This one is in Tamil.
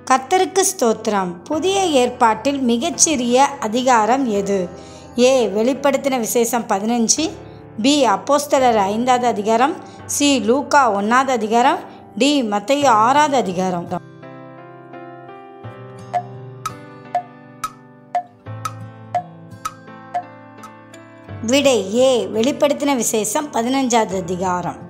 கர்த்தருக்கு ஸ்தோத்திரம். புதிய ஏற்பாட்டில் மிகச்சிறிய அதிகாரம் எது? ஏ. வெளிப்படுத்தின விசேஷம் 15. பி. அப்போஸ்தலர் 5வது அதிகாரம். சி. லூக்கா 1வது அதிகாரம். டி. மத்தேயு 6வது அதிகாரம். விடை ஏ. வெளிப்படுத்தின விசேஷம் 15வது அதிகாரம்.